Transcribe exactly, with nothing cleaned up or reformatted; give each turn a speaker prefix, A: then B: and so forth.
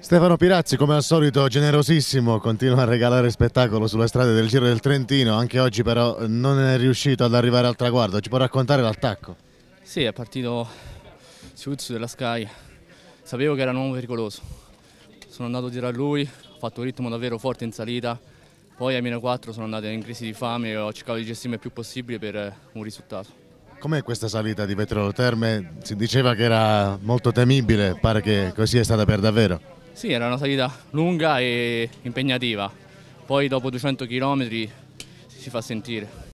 A: Stefano Pirazzi, come al solito generosissimo, continua a regalare spettacolo sulle strade del Giro del Trentino, anche oggi però non è riuscito ad arrivare al traguardo. Ci può raccontare l'attacco?
B: Sì, è partito Suzzo della Sky, sapevo che era un uomo pericoloso, sono andato dietro a lui, ho fatto un ritmo davvero forte in salita, poi ai meno quattro sono andato in crisi di fame e ho cercato di gestirmi il più possibile per un risultato.
A: Com'è questa salita di Vetrolo Terme? Si diceva che era molto temibile, pare che così è stata per davvero.
B: Sì, era una salita lunga e impegnativa, poi dopo duecento chilometri si fa sentire.